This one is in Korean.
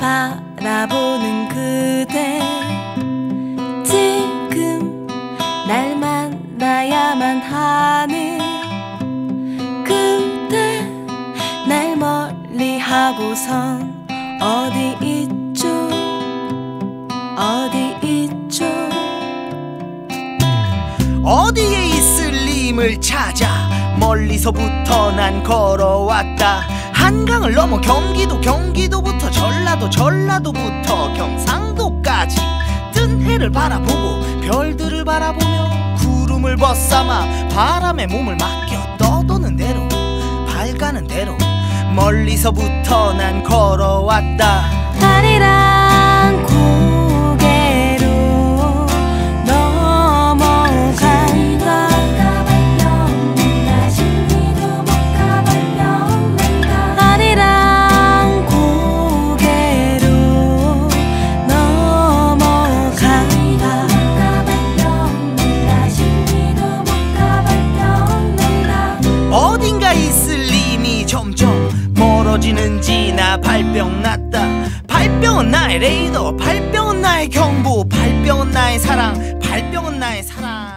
바라보는 그대, 지금 날 만나야만 하는 그대, 날 멀리하고선 어디 있죠, 어디 있죠. 어디에 있을 님을 찾아 멀리서부터 난 걸어왔다. 한강을 넘어 경기도부터 전라도부터 경상도까지 뜬 해를 바라보고 별들을 바라보며 구름을 벗삼아 바람에 몸을 맡겨 떠도는 대로 밝아는 대로 멀리서부터 난 걸어왔다. 아리랑 고개로 넘어간다. 아리랑 고개로 넘어간다. 어딘가 있을 님이 점점 멀어지는지 나 발병 났다. 발병은 나의 레이더, 발병은 나의 경보, 발병은 나의 사랑, 발병은 나의 사랑.